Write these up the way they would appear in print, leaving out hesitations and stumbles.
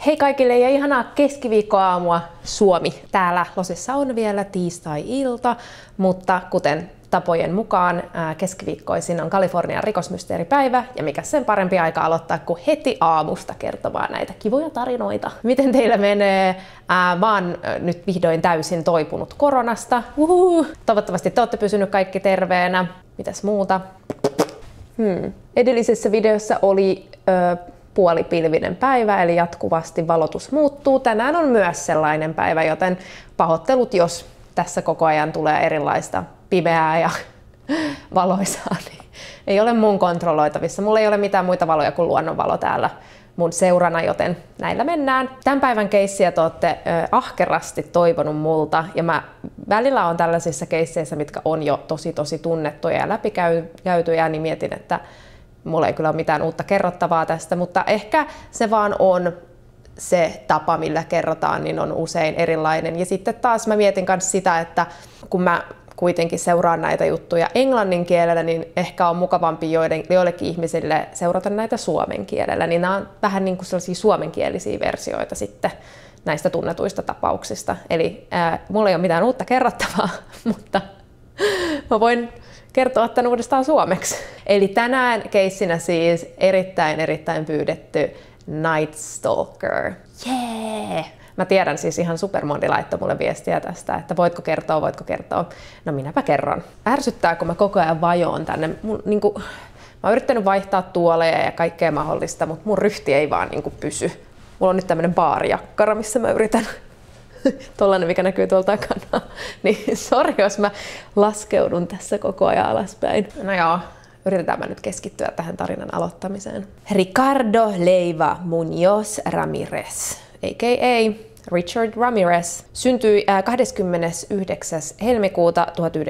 Hei kaikille ja ihanaa keskiviikkoaamua Suomi. Täällä Losissa on vielä tiistai-ilta, mutta kuten tapojen mukaan keskiviikkoisin on Kalifornian rikosmysteeripäivä ja mikä sen parempi aika aloittaa kuin heti aamusta kertomaan näitä kivoja tarinoita. Miten teillä menee? Mä oon nyt vihdoin täysin toipunut koronasta. Toivottavasti te olette pysynyt kaikki terveenä. Mitäs muuta? Edellisessä videossa oli puolipilvinen päivä, eli jatkuvasti valotus muuttuu. Tänään on myös sellainen päivä, joten pahoittelut, jos tässä koko ajan tulee erilaista pimeää ja valoisaa, niin ei ole mun kontrolloitavissa. Mulla ei ole mitään muita valoja kuin luonnonvalo täällä mun seurana, joten näillä mennään. Tämän päivän keissiä te olette ahkerasti toivonut multa, ja mä välillä on tällaisissa keisseissä, mitkä on jo tosi tunnettuja ja läpikäytyjä, niin mietin, että mulla ei kyllä ole mitään uutta kerrottavaa tästä, mutta ehkä se vaan on se tapa, millä kerrotaan, niin on usein erilainen. Ja sitten taas mä mietin myös sitä, että kun mä kuitenkin seuraan näitä juttuja englannin kielellä, niin ehkä on mukavampi joillekin ihmisille seurata näitä suomen kielellä. Niin nämä on vähän niin kuin sellaisia suomenkielisiä versioita sitten näistä tunnetuista tapauksista. Eli mulla ei ole mitään uutta kerrottavaa, mutta mä voin kertoa tämän uudestaan suomeksi. Eli tänään keissinä siis erittäin pyydetty Night Stalker. Jee! Mä tiedän, siis ihan supermoni laittoi mulle viestiä tästä, että voitko kertoa. No minäpä kerron. Ärsyttää, kun mä koko ajan vajoon tänne. Mä oon yrittänyt vaihtaa tuoleja ja kaikkea mahdollista, mutta mun ryhti ei vaan pysy. Mulla on nyt tämmönen baarijakkara, missä mä yritän tollanen, mikä näkyy tuolta takana. Niin sori, jos mä laskeudun tässä koko ajan alaspäin. No joo, yritetään nyt keskittyä tähän tarinan aloittamiseen. Ricardo Leiva Muñoz Ramirez, a.k.a. Richard Ramirez, syntyi 29. helmikuuta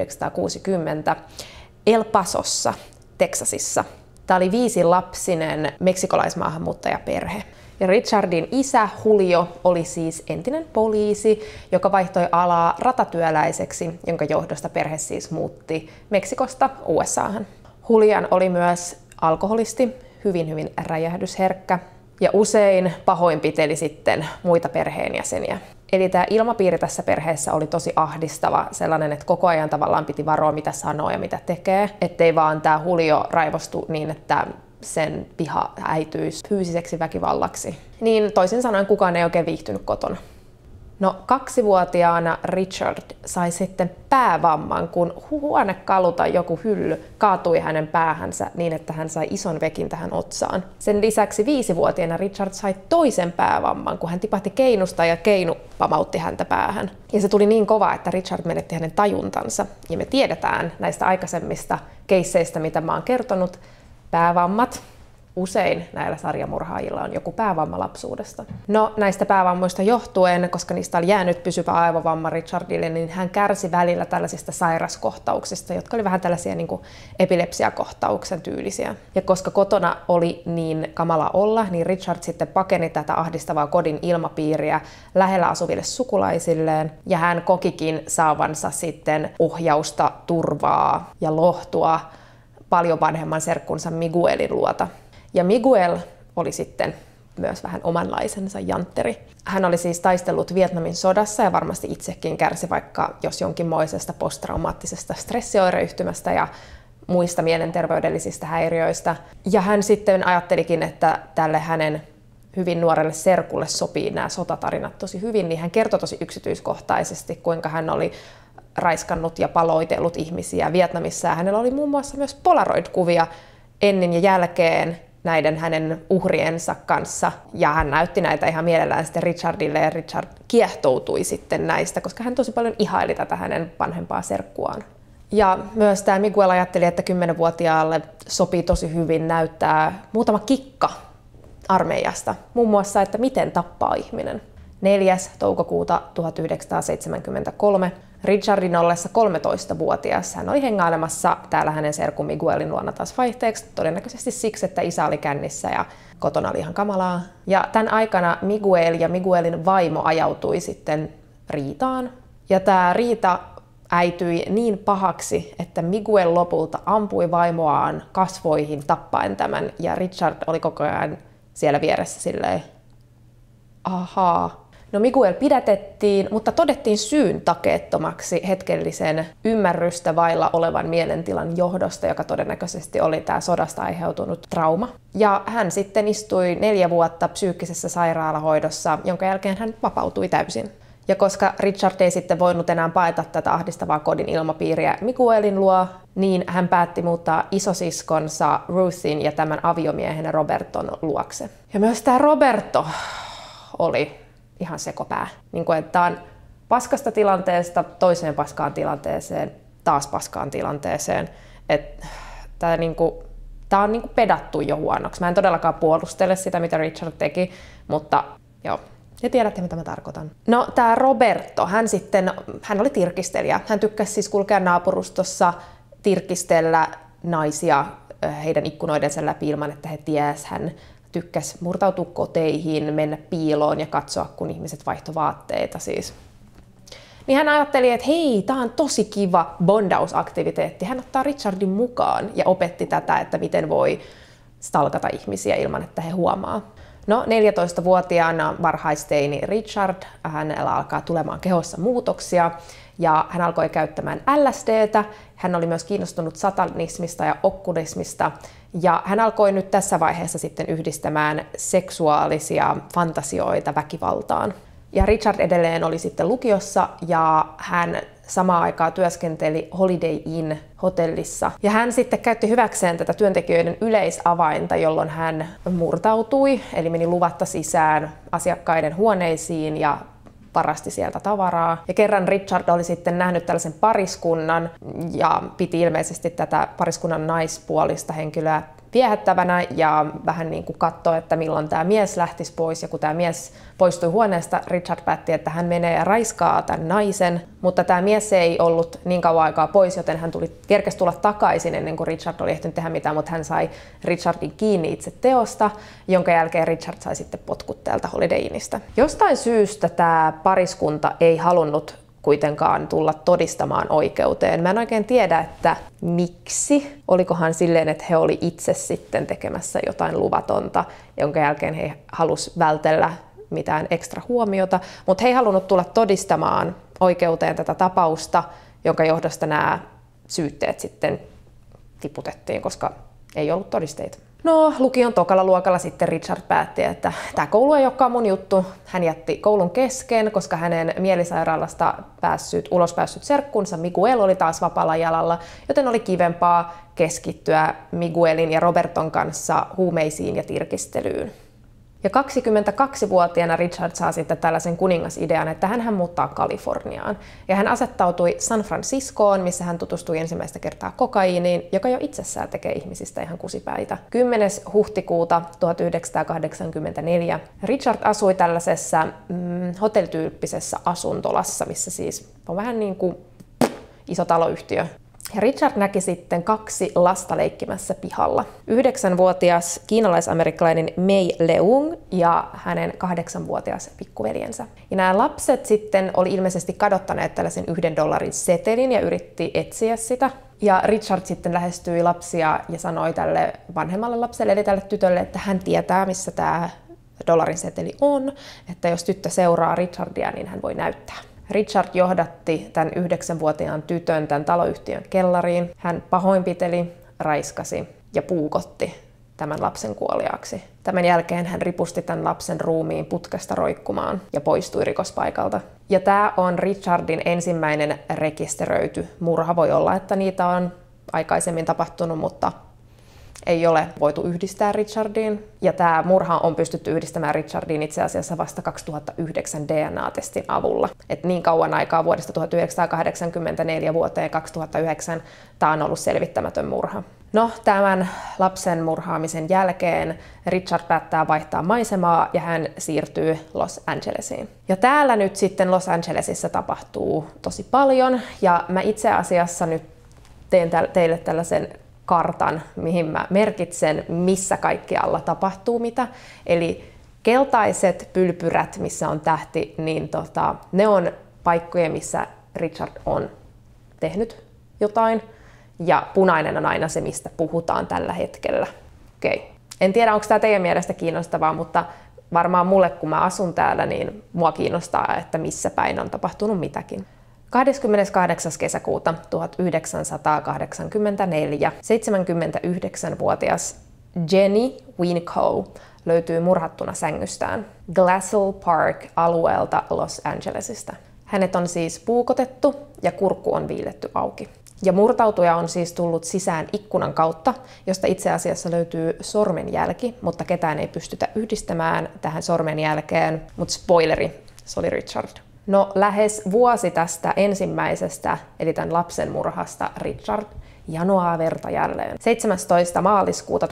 1960 El Pasossa, Teksasissa. Tämä oli 5-lapsinen meksikolaismaahanmuuttajaperhe. Ja Richardin isä Julio oli siis entinen poliisi, joka vaihtoi alaa ratatyöläiseksi, jonka johdosta perhe siis muutti Meksikosta USAhan. Julian oli myös alkoholisti, hyvin räjähdysherkkä ja usein pahoinpiteli sitten muita perheenjäseniä. Eli tämä ilmapiiri tässä perheessä oli tosi ahdistava, sellainen, että koko ajan tavallaan piti varoa, mitä sanoo ja mitä tekee, ettei vaan tämä Julio raivostu niin, että sen piha äityisi fyysiseksi väkivallaksi. Niin toisin sanoen kukaan ei oikein viihtynyt kotona. No 2-vuotiaana Richard sai sitten päävamman, kun huonekalu tai joku hylly kaatui hänen päähänsä niin, että hän sai ison vekin tähän otsaan. Sen lisäksi 5-vuotiaana Richard sai toisen päävamman, kun hän tipahti keinusta ja keinu pamautti häntä päähän. Ja se tuli niin kova, että Richard menetti hänen tajuntansa. Ja me tiedetään näistä aikaisemmista keisseistä, mitä mä oon kertonut, päävammat. Usein näillä sarjamurhaajilla on joku päävamma lapsuudesta. No näistä päävammoista johtuen, koska niistä oli jäänyt pysyvä aivovamma Richardille, niin hän kärsi välillä tällaisista sairaskohtauksista, jotka oli vähän tällaisia niin kuin epilepsiakohtauksen tyylisiä. Ja koska kotona oli niin kamala olla, niin Richard sitten pakeni tätä ahdistavaa kodin ilmapiiriä lähellä asuville sukulaisilleen. Ja hän kokikin saavansa sitten ohjausta, turvaa ja lohtua paljon vanhemman serkkunsa Miguelin luota. Ja Miguel oli sitten myös vähän omanlaisensa jantteri. Hän oli siis taistellut Vietnamin sodassa ja varmasti itsekin kärsi vaikka jos jonkinmoisesta posttraumaattisesta stressioireyhtymästä ja muista mielenterveydellisistä häiriöistä. Ja hän sitten ajattelikin, että tälle hänen hyvin nuorelle serkulle sopii nämä sotatarinat tosi hyvin, niin hän kertoi tosi yksityiskohtaisesti, kuinka hän oli raiskannut ja paloitellut ihmisiä Vietnamissa. Ja hänellä oli muun muassa myös polaroid-kuvia ennen ja jälkeen näiden hänen uhriensa kanssa. Ja hän näytti näitä ihan mielellään sitten Richardille, ja Richard kiehtoutui sitten näistä, koska hän tosi paljon ihaili tätä hänen vanhempaa serkkuaan. Ja myös tämä Miguel ajatteli, että 10-vuotiaalle sopii tosi hyvin näyttää muutama kikka armeijasta. Muun muassa, että miten tappaa ihminen. 4. toukokuuta 1973 Richardin ollessa 13-vuotias hän oli hengailemassa täällä hänen serkku Miguelin luona taas vaihteeksi, todennäköisesti siksi, että isä oli kännissä ja kotona oli ihan kamalaa. Ja tämän aikana Miguel ja Miguelin vaimo ajautui sitten riitaan. Ja tämä riita äityi niin pahaksi, että Miguel lopulta ampui vaimoaan kasvoihin tappaen tämän, ja Richard oli koko ajan siellä vieressä silleen, Ahaa. No Miguel pidätettiin, mutta todettiin syyn takeettomaksi hetkellisen ymmärrystä vailla olevan mielentilan johdosta, joka todennäköisesti oli tämä sodasta aiheutunut trauma. Ja hän sitten istui 4 vuotta psyykkisessä sairaalahoidossa, jonka jälkeen hän vapautui täysin. Ja koska Richard ei sitten voinut enää paeta tätä ahdistavaa kodin ilmapiiriä Miguelin luo, niin hän päätti muuttaa isosiskonsa Ruthin ja tämän aviomiehen Roberton luokse. Ja myös tämä Roberto oli ihan sekopää. Niin kuin, että on paskasta tilanteesta toiseen paskaan tilanteeseen, taas paskaan tilanteeseen. Tämä on niin kuin pedattu jo huonoksi. Mä en todellakaan puolustele sitä, mitä Richard teki, mutta joo. Ja tiedätte, mitä mä tarkoitan. No, tämä Roberto, hän oli tirkistelijä. Hän tykkäsi siis kulkea naapurustossa, tirkistellä naisia heidän ikkunoidensa läpi ilman, että he ties. Hän tykkäsi murtautua koteihin, mennä piiloon ja katsoa, kun ihmiset vaihtoi vaatteita siis. Niin hän ajatteli, että hei, tää on tosi kiva bondausaktiviteetti. Hän ottaa Richardin mukaan ja opetti tätä, että miten voi stalkata ihmisiä ilman, että he huomaa. No, 14-vuotiaana varhaisteini Richard, hänellä alkaa tulemaan kehossa muutoksia ja hän alkoi käyttämään LSDtä. Hän oli myös kiinnostunut satanismista ja okkultismista ja hän alkoi nyt tässä vaiheessa sitten yhdistämään seksuaalisia fantasioita väkivaltaan. Ja Richard edelleen oli sitten lukiossa ja hän samaan aikaan työskenteli Holiday Inn hotellissa. Ja hän sitten käytti hyväkseen tätä työntekijöiden yleisavainta, jolloin hän murtautui, eli meni luvatta sisään asiakkaiden huoneisiin ja varasti sieltä tavaraa. Ja kerran Richard oli sitten nähnyt tällaisen pariskunnan ja piti ilmeisesti tätä pariskunnan naispuolista henkilöä viehättävänä ja vähän niin kuin katsoi, että milloin tämä mies lähtisi pois. Ja kun tämä mies poistui huoneesta, Richard päätti, että hän menee ja raiskaa tämän naisen. Mutta tämä mies ei ollut niin kauan aikaa pois, joten hän kerkesi tulla takaisin ennen kuin Richard oli ehtinyt tehdä mitään, mutta hän sai Richardin kiinni itse teosta, jonka jälkeen Richard sai sitten potkut täältä Holiday Innistä. Jostain syystä tämä pariskunta ei halunnut kuitenkaan tulla todistamaan oikeuteen. Mä en oikein tiedä, että miksi. Olikohan silleen, että he oli itse sitten tekemässä jotain luvatonta, jonka jälkeen he halusivat vältellä mitään ekstra huomiota, mutta he ei halunnut tulla todistamaan oikeuteen tätä tapausta, jonka johdosta nämä syytteet sitten tiputettiin, koska ei ollut todisteita. No, lukion tokalla luokalla sitten Richard päätti, että tämä koulu ei olekaan mun juttu. Hän jätti koulun kesken, koska hänen mielisairaalasta ulos päässyt serkkunsa Miguel oli taas vapaalla jalalla, joten oli kivempaa keskittyä Miguelin ja Roberton kanssa huumeisiin ja tirkistelyyn. Ja 22-vuotiaana Richard saa sitten tällaisen kuningasidean, että hän muuttaa Kaliforniaan. Ja hän asettautui San Franciscoon, missä hän tutustui ensimmäistä kertaa kokaiiniin, joka jo itsessään tekee ihmisistä ihan kusipäitä. 10. huhtikuuta 1984 Richard asui tällaisessa hotellityyppisessä asuntolassa, missä siis on vähän niin kuin iso taloyhtiö. Ja Richard näki sitten 2 lasta leikkimässä pihalla. 9-vuotias kiinalaisamerikkalainen Mei Leung ja hänen 8-vuotias pikkuveljensä. Ja nämä lapset sitten oli ilmeisesti kadottaneet tällaisen $1 setelin ja yritti etsiä sitä. Ja Richard sitten lähestyi lapsia ja sanoi tälle vanhemmalle lapselle eli tälle tytölle, että hän tietää, missä tämä $seteli on, että jos tyttö seuraa Richardia, niin hän voi näyttää. Richard johdatti tämän 9-vuotiaan tytön tämän taloyhtiön kellariin. Hän pahoinpiteli, raiskasi ja puukotti tämän lapsen kuoliaaksi. Tämän jälkeen hän ripusti tämän lapsen ruumiin putkesta roikkumaan ja poistui rikospaikalta. Ja tämä on Richardin ensimmäinen rekisteröity murha. Voi olla, että niitä on aikaisemmin tapahtunut, mutta ei ole voitu yhdistää Richardiin. Ja tämä murha on pystytty yhdistämään Richardiin itse asiassa vasta 2009 DNA-testin avulla. Et niin kauan aikaa vuodesta 1984 vuoteen 2009 tämä on ollut selvittämätön murha. No, tämän lapsen murhaamisen jälkeen Richard päättää vaihtaa maisemaa ja hän siirtyy Los Angelesiin. Ja täällä nyt sitten Los Angelesissa tapahtuu tosi paljon ja mä itse asiassa nyt teen teille tällaisen kartan, mihin mä merkitsen, missä kaikkialla tapahtuu mitä. Eli keltaiset pylpyrät, missä on tähti, niin ne on paikkoja, missä Richard on tehnyt jotain. Ja punainen on aina se, mistä puhutaan tällä hetkellä. Okei. En tiedä, onko tämä teidän mielestä kiinnostavaa, mutta varmaan mulle, kun mä asun täällä, niin mua kiinnostaa, että missä päin on tapahtunut mitäkin. 28. kesäkuuta 1984 79-vuotias Jenny Winco löytyy murhattuna sängystään Glassell Park-alueelta Los Angelesista. Hänet on siis puukotettu ja kurkku on viiletty auki. Ja murtautuja on siis tullut sisään ikkunan kautta, josta itse asiassa löytyy sormenjälki, mutta ketään ei pystytä yhdistämään tähän sormenjälkeen. Mutta spoileri, se oli Richard. No lähes vuosi tästä ensimmäisestä, eli tämän lapsen murhasta, Richard janoaa verta jälleen. 17. maaliskuuta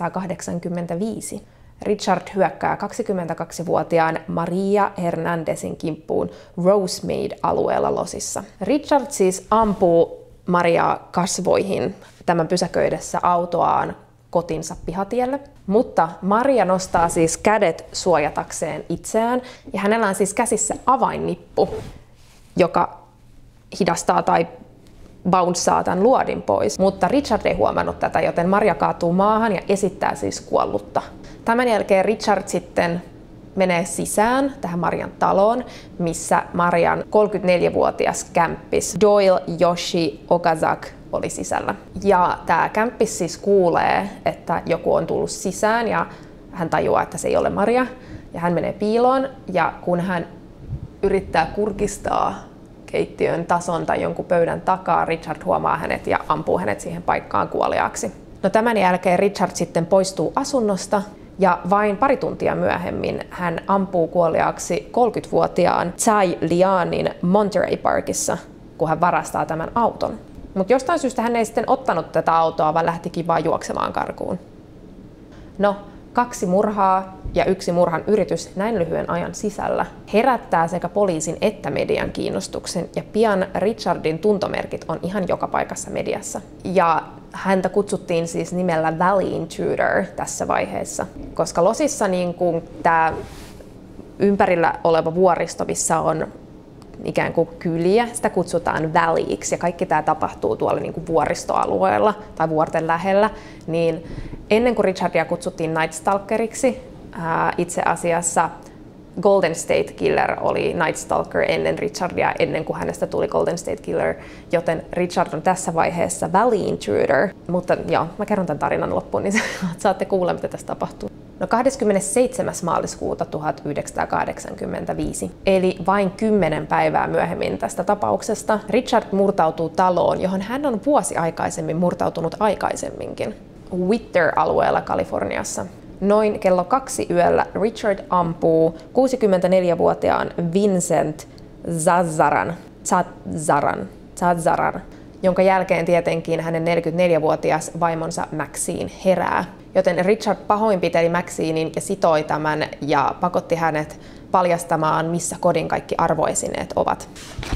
1985 Richard hyökkää 22-vuotiaan Maria Hernandezin kimppuun Rosemead-alueella Losissa. Richard siis ampuu Mariaa kasvoihin tämän pysäköidessä autoaan kotinsa pihatielle, mutta Maria nostaa siis kädet suojatakseen itseään ja hänellä on siis käsissä avainnippu, joka hidastaa tai bouncea tämän luodin pois, mutta Richard ei huomannut tätä, joten Maria kaatuu maahan ja esittää siis kuollutta. Tämän jälkeen Richard sitten menee sisään tähän Marian taloon, missä Marian 34-vuotias kämppis Doyle Yoshi Okazaki oli sisällä. Ja tämä kämppis siis kuulee, että joku on tullut sisään ja hän tajuaa, että se ei ole Maria. Ja hän menee piiloon ja kun hän yrittää kurkistaa keittiön tason tai jonkun pöydän takaa, Richard huomaa hänet ja ampuu hänet siihen paikkaan kuoliaaksi. No tämän jälkeen Richard sitten poistuu asunnosta ja vain pari tuntia myöhemmin hän ampuu kuoliaaksi 30-vuotiaan Tsai Lianin Monterey Parkissa, kun hän varastaa tämän auton. Mutta jostain syystä hän ei sitten ottanut tätä autoa, vaan lähtikin vaan juoksemaan karkuun. No, 2 murhaa ja 1 murhan yritys näin lyhyen ajan sisällä herättää sekä poliisin että median kiinnostuksen ja pian Richardin tuntomerkit on ihan joka paikassa mediassa. Ja häntä kutsuttiin siis nimellä Valley Intruder tässä vaiheessa, koska Losissa niin kuin tämä ympärillä oleva vuoristo, missä on ikään kuin kyliä, sitä kutsutaan valleyksi ja kaikki tämä tapahtuu tuolla niin kuin vuoristoalueella tai vuorten lähellä, niin ennen kuin Richardia kutsuttiin Night Stalkeriksi, itse asiassa Golden State Killer oli Night Stalker ennen Richardia, ennen kuin hänestä tuli Golden State Killer, joten Richard on tässä vaiheessa Valley Intruder. Mutta joo, mä kerron tämän tarinan loppuun, niin saatte kuulla, mitä tässä tapahtuu. No 27. maaliskuuta 1985, eli vain 10 päivää myöhemmin tästä tapauksesta, Richard murtautuu taloon, johon hän on vuosi aikaisemmin murtautunut aikaisemminkin, Whittier-alueella Kaliforniassa. Noin kello 2 yöllä Richard ampuu 64-vuotiaan Vincent Zazaran, jonka jälkeen tietenkin hänen 44-vuotias vaimonsa Maxine herää. Joten Richard pahoinpiteli Maxinein ja sitoi tämän ja pakotti hänet paljastamaan, missä kodin kaikki arvoesineet ovat.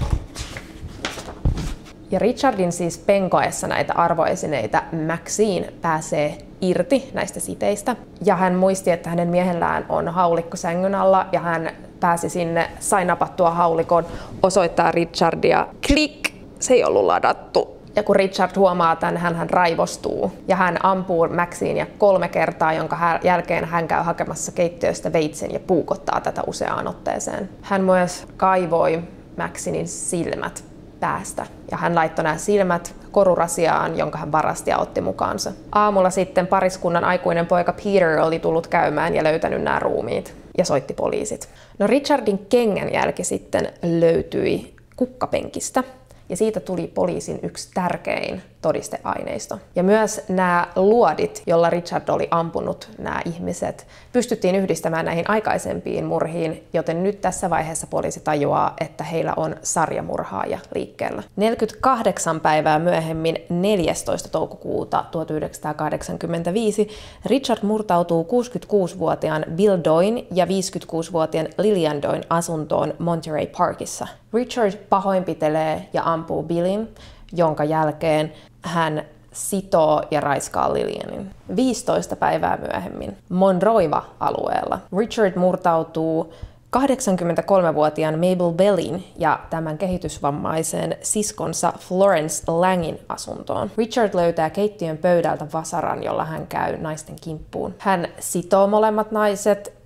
Ja Richardin siis penkoessa näitä arvoesineitä Maxine pääsee irti näistä siteistä. Ja hän muisti, että hänen miehellään on haulikko sängyn alla ja hän pääsi sinne, sai napattua haulikon, osoittaa Richardia. Klik! Se ei ollut ladattu. Ja kun Richard huomaa tämän, hän raivostuu ja hän ampuu Maxinea 3 kertaa, jonka jälkeen hän käy hakemassa keittiöstä veitsen ja puukottaa tätä useaan otteeseen. Hän myös kaivoi Maxinin silmät päästä ja hän laittoi nämä silmät korurasiaan, jonka hän varasti ja otti mukaansa. Aamulla sitten pariskunnan aikuinen poika Peter oli tullut käymään ja löytänyt nämä ruumiit ja soitti poliisit. No Richardin kengänjälki sitten löytyi kukkapenkistä. Ja siitä tuli poliisin yksi tärkein todisteaineisto. Ja myös nämä luodit, jolla Richard oli ampunut nämä ihmiset, pystyttiin yhdistämään näihin aikaisempiin murhiin, joten nyt tässä vaiheessa poliisi tajuaa, että heillä on sarjamurhaaja liikkeellä. 48 päivää myöhemmin, 14. toukokuuta 1985, Richard murtautuu 66-vuotiaan Bill Doyn ja 56-vuotiaan Lillian Doyn asuntoon Monterey Parkissa. Richard pahoinpitelee ja ampuu Billin, jonka jälkeen hän sitoo ja raiskaa Lillianin. 15 päivää myöhemmin Monroeva-alueella Richard murtautuu 83-vuotiaan Mabel Bellin ja tämän kehitysvammaisen siskonsa Florence Langin asuntoon. Richard löytää keittiön pöydältä vasaran, jolla hän käy naisten kimppuun. Hän sitoo molemmat naiset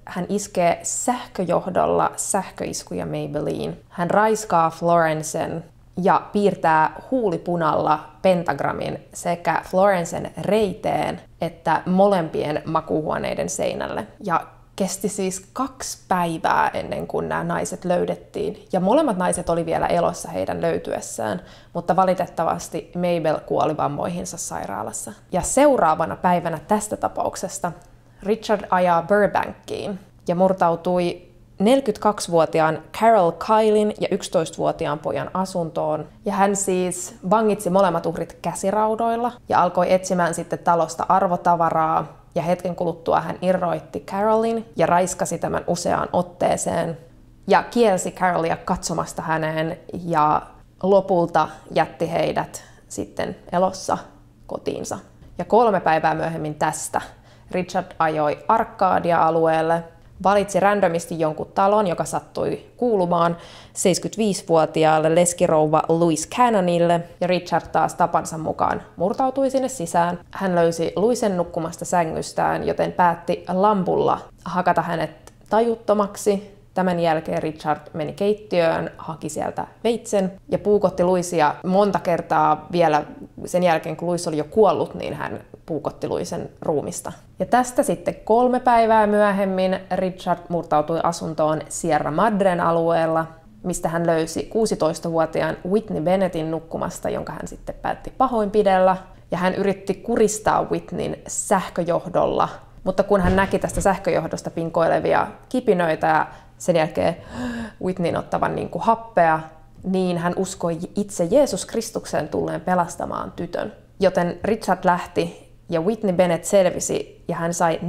hän iskee sähköjohdolla sähköiskuja Maybelline. Hän raiskaa Florencen ja piirtää huulipunalla pentagrammin sekä Florencen reiteen että molempien makuuhuoneiden seinälle. Ja kesti siis 2 päivää ennen kuin nämä naiset löydettiin. Ja molemmat naiset oli vielä elossa heidän löytyessään, mutta valitettavasti Mabel kuoli vammoihinsa sairaalassa. Ja seuraavana päivänä tästä tapauksesta Richard ajaa Burbankiin ja murtautui 42-vuotiaan Carol Kylen ja 11-vuotiaan pojan asuntoon. Ja hän siis vangitsi molemmat uhrit käsiraudoilla ja alkoi etsimään sitten talosta arvotavaraa. Ja hetken kuluttua hän irroitti Carolin ja raiskasi tämän useaan otteeseen ja kielsi Carolia katsomasta häneen ja lopulta jätti heidät sitten elossa kotiinsa. Ja 3 päivää myöhemmin tästä Richard ajoi Arcadia-alueelle, valitsi randomisti jonkun talon, joka sattui kuulumaan 75-vuotiaalle leskirouva Louise Cannonille, ja Richard taas tapansa mukaan murtautui sinne sisään. Hän löysi Louisen nukkumasta sängystään, joten päätti lampulla hakata hänet tajuttomaksi. Tämän jälkeen Richard meni keittiöön, haki sieltä veitsen ja puukotti Louisia monta kertaa vielä sen jälkeen, kun Louis oli jo kuollut, niin hän puukotti Louisen ruumista. Ja tästä sitten 3 päivää myöhemmin Richard murtautui asuntoon Sierra Madren alueella, mistä hän löysi 16-vuotiaan Whitney Bennettin nukkumasta, jonka hän sitten päätti pahoinpidellä. Ja hän yritti kuristaa Whitneyn sähköjohdolla, mutta kun hän näki tästä sähköjohdosta pinkoilevia kipinöitä ja sen jälkeen Whitneyn ottavan niin kuin happea, niin hän uskoi itse Jeesus Kristukseen tulleen pelastamaan tytön. Joten Richard lähti ja Whitney Bennett selvisi ja hän sai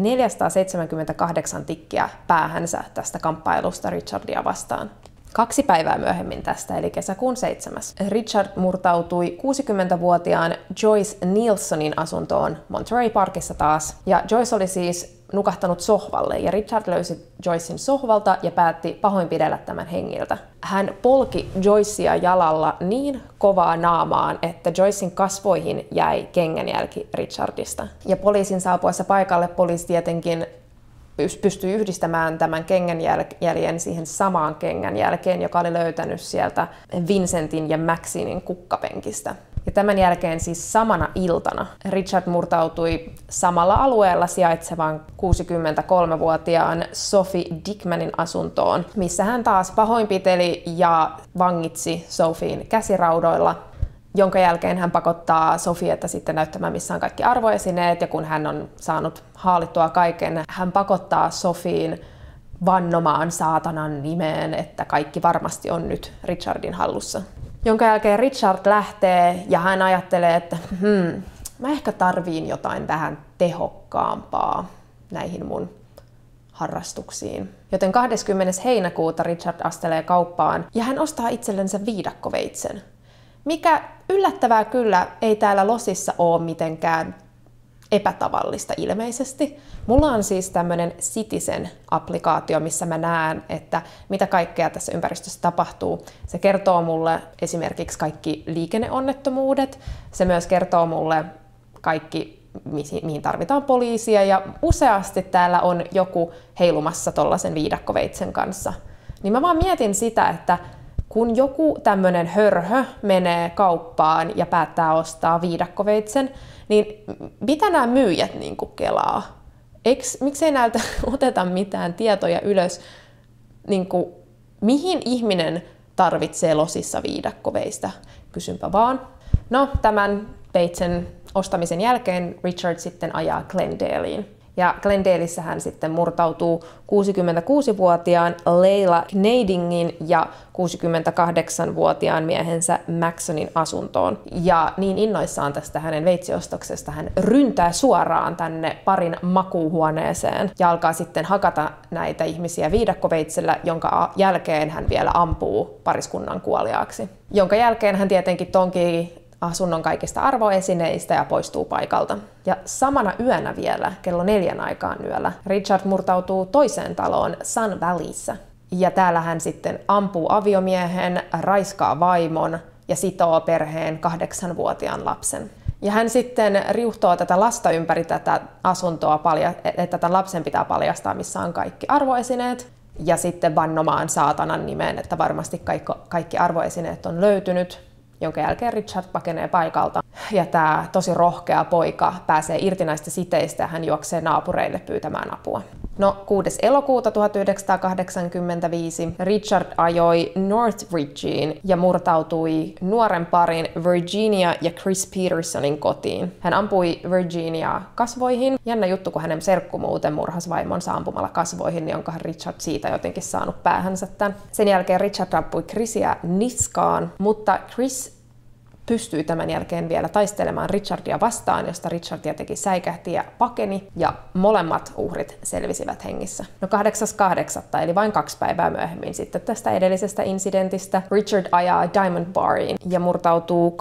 478 tikkiä päähänsä tästä kamppailusta Richardia vastaan. 2 päivää myöhemmin tästä, eli kesäkuun 7. Richard murtautui 60-vuotiaan Joyce Nielsonin asuntoon Monterey Parkissa taas. Ja Joyce oli siis nukahtanut sohvalle ja Richard löysi Joycein sohvalta ja päätti pahoinpidellä tämän hengiltä. Hän polki Joycea jalalla niin kovaa naamaan, että Joycein kasvoihin jäi kengänjälki Richardista. Ja poliisin saapuessa paikalle poliisi tietenkin pystyi yhdistämään tämän kengänjäljen siihen samaan kengänjälkeen, joka oli löytänyt sieltä Vincentin ja Maxinin kukkapenkistä. Ja tämän jälkeen siis samana iltana Richard murtautui samalla alueella sijaitsevan 63-vuotiaan Sophie Dickmanin asuntoon, missä hän taas pahoinpiteli ja vangitsi Sophien käsiraudoilla, jonka jälkeen hän pakottaa Sophietta sitten näyttämään, missä on kaikki arvoesineet, ja kun hän on saanut haalittua kaiken, hän pakottaa Sophien vannomaan saatanan nimeen, että kaikki varmasti on nyt Richardin hallussa. Jonka jälkeen Richard lähtee ja hän ajattelee, että mä ehkä tarviin jotain vähän tehokkaampaa näihin mun harrastuksiin. Joten 20. heinäkuuta Richard astelee kauppaan ja hän ostaa itsellensä viidakkoveitsen. Mikä yllättävää kyllä ei täällä Losissa ole mitenkään epätavallista ilmeisesti. Mulla on siis tämmönen Citizen-applikaatio, missä mä näen, että mitä kaikkea tässä ympäristössä tapahtuu. Se kertoo mulle esimerkiksi kaikki liikenneonnettomuudet. Se myös kertoo mulle kaikki, mihin tarvitaan poliisia. Ja useasti täällä on joku heilumassa tollasen viidakkoveitsen kanssa. Niin mä vaan mietin sitä, että kun joku tämmönen hörhö menee kauppaan ja päättää ostaa viidakkoveitsen, niin mitä nämä myyjät niinku kelaa? Miksei näiltä oteta mitään tietoja ylös, niinku, mihin ihminen tarvitsee Losissa viidakkoveistä? Kysynpä vaan. No, tämän veitsen ostamisen jälkeen Richard sitten ajaa Glendaleen. Ja Glendaleissa hän sitten murtautuu 66-vuotiaan Leila Knadingin ja 68-vuotiaan miehensä Maxonin asuntoon. Ja niin innoissaan tästä hänen veitsiostoksesta hän ryntää suoraan tänne parin makuuhuoneeseen ja alkaa sitten hakata näitä ihmisiä viidakkoveitsellä, jonka jälkeen hän vielä ampuu pariskunnan kuoliaaksi. Jonka jälkeen hän tietenkin tonkii asunnon kaikista arvoesineistä ja poistuu paikalta. Ja samana yönä vielä, kello 4 aikaan yöllä, Richard murtautuu toiseen taloon Sun Valleyssä. Ja täällä hän sitten ampuu aviomiehen, raiskaa vaimon ja sitoo perheen 8-vuotiaan lapsen. Ja hän sitten riuhtoo tätä lasta ympäri tätä asuntoa, että tämän lapsen pitää paljastaa, missä on kaikki arvoesineet. Ja sitten vannomaan saatanan nimeen, että varmasti kaikki arvoesineet on löytynyt, jonka jälkeen Richard pakenee paikalta. Ja tämä tosi rohkea poika pääsee irti näistä siteistä ja hän juoksee naapureille pyytämään apua. No 6. elokuuta 1985 Richard ajoi Northridgeen ja murtautui nuoren parin Virginia ja Chris Petersonin kotiin. Hän ampui Virginiaa kasvoihin. Jännä juttu, kun hänen serkku muuten murhasi vaimonsa ampumalla kasvoihin, niin onkohan Richard siitä jotenkin saanut päähänsä tämän. Sen jälkeen Richard ampui Chrisia niskaan, mutta Chris pystyi tämän jälkeen vielä taistelemaan Richardia vastaan, josta Richard tietenkin säikähti ja pakeni, ja molemmat uhrit selvisivät hengissä. No 8.8. eli vain 2 päivää myöhemmin sitten tästä edellisestä incidentistä Richard ajaa Diamond Bariin ja murtautuu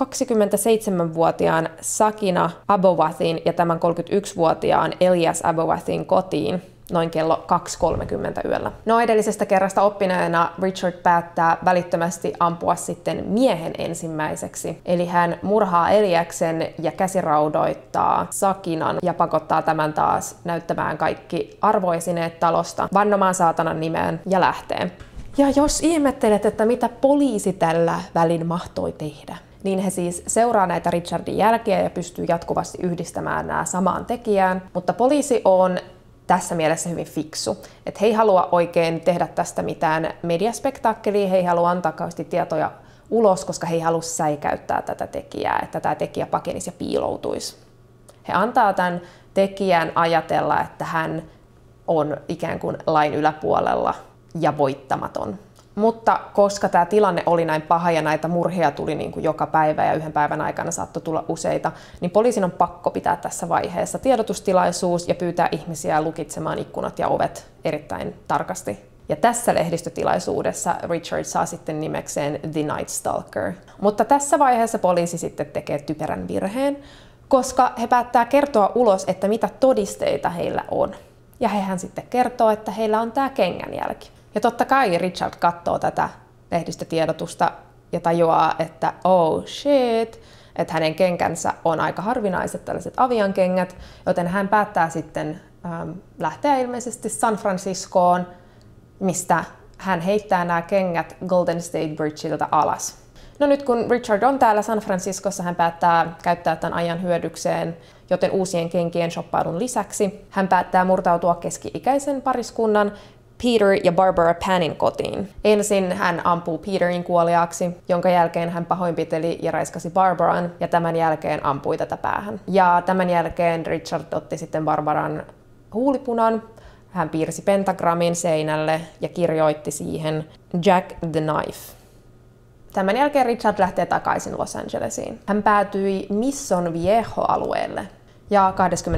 27-vuotiaan Sakina Abowathin ja tämän 31-vuotiaan Elias Abowathin kotiin noin kello 2.30 yöllä. No edellisestä kerrasta oppineena Richard päättää välittömästi ampua sitten miehen ensimmäiseksi. Eli hän murhaa Eliaksen ja käsiraudoittaa Sakinan ja pakottaa tämän taas näyttämään kaikki arvoesineet talosta, vannomaan saatanan nimeen ja lähtee. Ja jos ihmettelet, että mitä poliisi tällä välin mahtoi tehdä, niin he siis seuraa näitä Richardin jälkiä ja pystyy jatkuvasti yhdistämään nämä samaan tekijään, mutta poliisi on tässä mielessä hyvin fiksu. Että he ei halua oikein tehdä tästä mitään mediaspektaakkelia, he ei halua antaa kauheasti tietoja ulos, koska he ei halua säikäyttää tätä tekijää, että tämä tekijä pakenisi ja piiloutuisi. He antaa tämän tekijän ajatella, että hän on ikään kuin lain yläpuolella ja voittamaton. Mutta koska tämä tilanne oli näin paha ja näitä murhia tuli niin kuin joka päivä ja yhden päivän aikana saattoi tulla useita, niin poliisin on pakko pitää tässä vaiheessa tiedotustilaisuus ja pyytää ihmisiä lukitsemaan ikkunat ja ovet erittäin tarkasti. Ja tässä lehdistötilaisuudessa Richard saa sitten nimekseen The Night Stalker. Mutta tässä vaiheessa poliisi sitten tekee typerän virheen, koska he päättää kertoa ulos, että mitä todisteita heillä on. Ja hehän sitten kertoo, että heillä on tämä kengänjälki. Ja totta kai Richard katsoo tätä lehdistötiedotusta ja tajuaa, että oh shit, että hänen kenkänsä on aika harvinaiset tällaiset aviankengät, joten hän päättää sitten lähteä ilmeisesti San Franciscoon, mistä hän heittää nämä kengät Golden State Bridgeiltä alas. No nyt kun Richard on täällä San Franciscossa, hän päättää käyttää tämän ajan hyödykseen, joten uusien kenkien shoppailun lisäksi hän päättää murtautua keski-ikäisen pariskunnan Peter ja Barbara Pannin kotiin. Ensin hän ampuu Peterin kuoliaaksi, jonka jälkeen hän pahoinpiteli ja raiskasi Barbaran ja tämän jälkeen ampui tätä päähän. Ja tämän jälkeen Richard otti sitten Barbaran huulipunan, hän piirsi pentagrammin seinälle ja kirjoitti siihen Jack the Knife. Tämän jälkeen Richard lähtee takaisin Los Angelesiin. Hän päätyi Mission Viejo-alueelle. Ja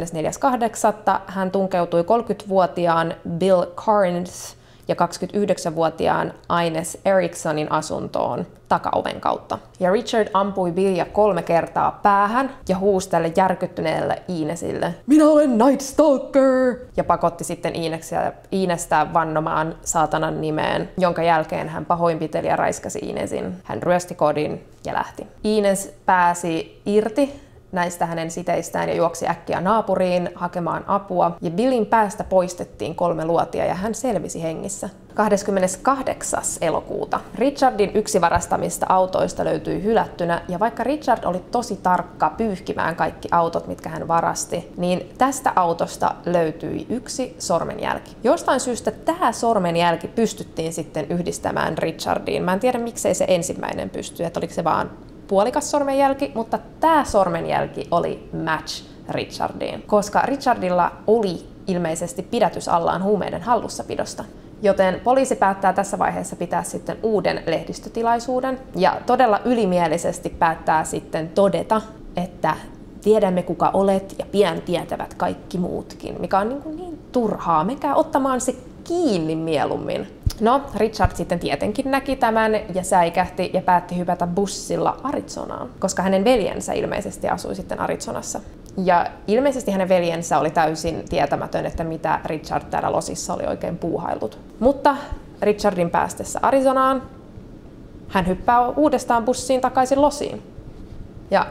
24.8. hän tunkeutui 30-vuotiaan Bill Carnes ja 29-vuotiaan Ines Ericksonin asuntoon takaoven kautta. Ja Richard ampui Billia 3 kertaa päähän ja huusi tälle järkyttyneelle Inesille, "Minä olen Night Stalker!" ja pakotti sitten Inestä vannomaan saatanan nimeen, jonka jälkeen hän pahoinpiteli ja raiskasi Inesin. Hän ryösti kodin ja lähti. Ines pääsi irti näistä hänen siteistään ja juoksi äkkiä naapuriin hakemaan apua. Ja Billin päästä poistettiin 3 luotia ja hän selvisi hengissä. 28. elokuuta Richardin yksi varastamista autoista löytyi hylättynä, ja vaikka Richard oli tosi tarkka pyyhkimään kaikki autot, mitkä hän varasti, niin tästä autosta löytyi yksi sormenjälki. Jostain syystä tämä sormenjälki pystyttiin sitten yhdistämään Richardiin. Mä en tiedä, miksei se ensimmäinen pystyi, että oliko se vaan puolikas sormenjälki, mutta tämä sormenjälki oli match Richardiin, koska Richardilla oli ilmeisesti pidätys allaan huumeiden hallussapidosta. Joten poliisi päättää tässä vaiheessa pitää sitten uuden lehdistötilaisuuden ja todella ylimielisesti päättää sitten todeta, että tiedämme kuka olet ja pian tietävät kaikki muutkin, mikä on niin turhaa. Menkää ottamaan se kiinni mieluummin. No, Richard sitten tietenkin näki tämän ja säikähti ja päätti hypätä bussilla Arizonaan, koska hänen veljensä ilmeisesti asui sitten Arizonassa. Ja ilmeisesti hänen veljensä oli täysin tietämätön, että mitä Richard täällä Losissa oli oikein puuhaillut. Mutta Richardin päästessä Arizonaan hän hyppää uudestaan bussiin takaisin Losiin. Ja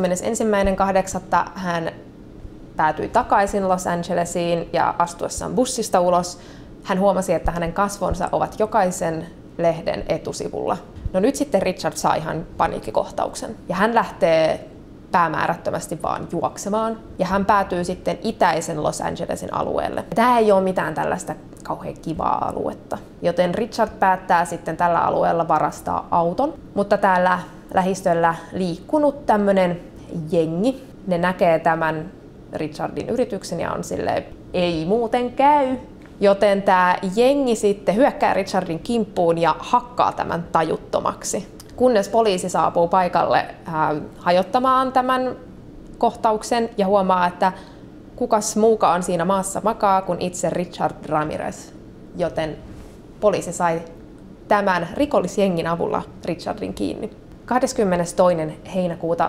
31.8. hän päätyi takaisin Los Angelesiin ja astuessaan bussista ulos hän huomasi, että hänen kasvonsa ovat jokaisen lehden etusivulla. No nyt sitten Richard saa ihan paniikkikohtauksen ja hän lähtee päämäärättömästi vaan juoksemaan ja hän päätyy sitten itäisen Los Angelesin alueelle. Tämä ei ole mitään tällaista kauhean kivaa aluetta, joten Richard päättää sitten tällä alueella varastaa auton, mutta täällä lähistöllä liikkunut tämmönen jengi, ne näkee tämän Richardin yrityksen ja on silleen, ei muuten käy. Joten tämä jengi sitten hyökkää Richardin kimppuun ja hakkaa tämän tajuttomaksi. Kunnes poliisi saapuu paikalle hajottamaan tämän kohtauksen ja huomaa, että kukas muukaan siinä maassa makaa kuin itse Richard Ramirez. Joten poliisi sai tämän rikollisjengin avulla Richardin kiinni. 22. heinäkuuta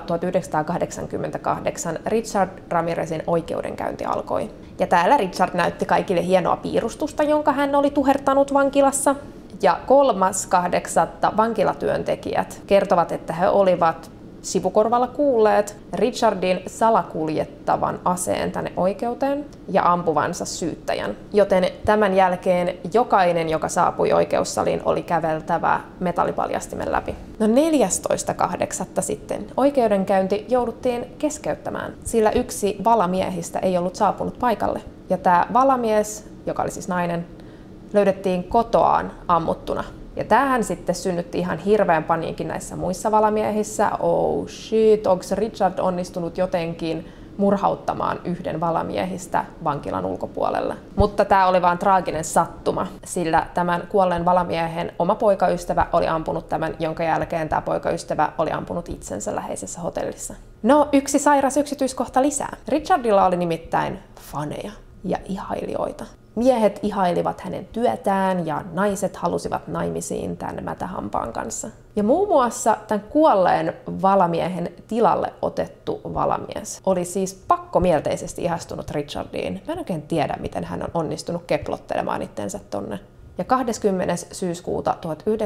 1988 Richard Ramirezin oikeudenkäynti alkoi. Ja täällä Richard näytti kaikille hienoa piirustusta, jonka hän oli tuhertanut vankilassa. Ja 3.8. vankilatyöntekijät kertovat, että he olivat sivukorvalla kuulleet Richardin salakuljettavan aseen tänne oikeuteen ja ampuvansa syyttäjän. Joten tämän jälkeen jokainen, joka saapui oikeussaliin, oli käveltävä metallipaljastimen läpi. No 14.8. sitten oikeudenkäynti jouduttiin keskeyttämään, sillä yksi valamiehistä ei ollut saapunut paikalle. Ja tämä valamies, joka oli siis nainen, löydettiin kotoaan ammuttuna. Ja tämähän sitten synnytti ihan hirveän paniikin näissä muissa valamiehissä. Oh shit, onko Richard onnistunut jotenkin murhauttamaan yhden valamiehistä vankilan ulkopuolella? Mutta tämä oli vaan traaginen sattuma, sillä tämän kuolleen valamiehen oma poikaystävä oli ampunut tämän, jonka jälkeen tämä poikaystävä oli ampunut itsensä läheisessä hotellissa. No, yksi sairas yksityiskohta lisää. Richardilla oli nimittäin faneja ja ihailijoita. Miehet ihailivat hänen työtään ja naiset halusivat naimisiin tämän mätähampaan kanssa. Ja muun muassa tämän kuolleen valamiehen tilalle otettu valamies oli siis pakkomielteisesti ihastunut Richardiin. Mä en oikein tiedä, miten hän on onnistunut keplottelemaan itsensä tonne. Ja 20. syyskuuta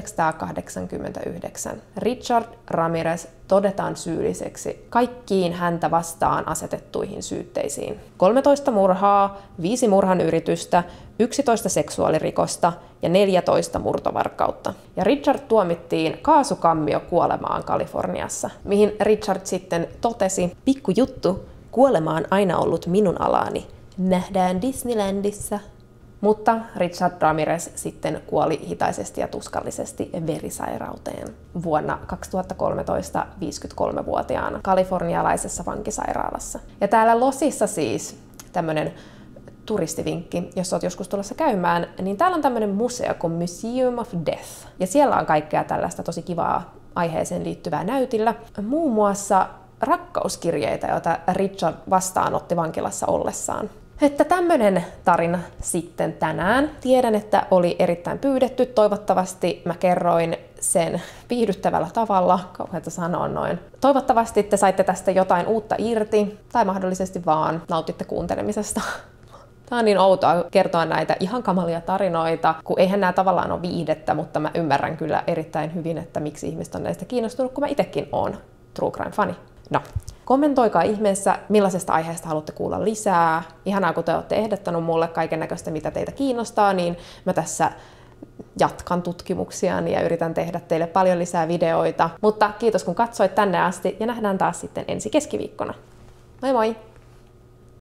1989 Richard Ramirez todetaan syylliseksi kaikkiin häntä vastaan asetettuihin syytteisiin. 13 murhaa, 5 murhan yritystä, 11 seksuaalirikosta ja 14 murtovarkautta. Ja Richard tuomittiin kaasukammio kuolemaan Kaliforniassa, mihin Richard sitten totesi, pikku juttu, kuolema on aina ollut minun alani. Nähdään Disneylandissa. Mutta Richard Ramirez sitten kuoli hitaisesti ja tuskallisesti verisairauteen vuonna 2013 53-vuotiaana kalifornialaisessa vankisairaalassa. Ja täällä Losissa siis tämmöinen turistivinkki, jos olet joskus tulossa käymään, niin täällä on tämmöinen museo kuin Museum of Death. Ja siellä on kaikkea tällaista tosi kivaa aiheeseen liittyvää näytillä. Muun muassa rakkauskirjeitä, joita Richard vastaanotti vankilassa ollessaan. Että tämmönen tarina sitten tänään. Tiedän, että oli erittäin pyydetty. Toivottavasti mä kerroin sen viihdyttävällä tavalla. Kauheata sanoa noin. Toivottavasti te saitte tästä jotain uutta irti. Tai mahdollisesti vaan nautitte kuuntelemisesta. Tää on niin outoa kertoa näitä ihan kamalia tarinoita, kun eihän nämä tavallaan ole viihdettä, mutta mä ymmärrän kyllä erittäin hyvin, että miksi ihmiset on näistä kiinnostunut, kun mä itekin oon True Crime-fani. No, kommentoikaa ihmeessä, millaisesta aiheesta haluatte kuulla lisää. Ihanaa, kun te olette ehdottanut mulle kaiken näköistä, mitä teitä kiinnostaa, niin mä tässä jatkan tutkimuksiani ja yritän tehdä teille paljon lisää videoita. Mutta kiitos, kun katsoit tänne asti ja nähdään taas sitten ensi keskiviikkona. Moi moi!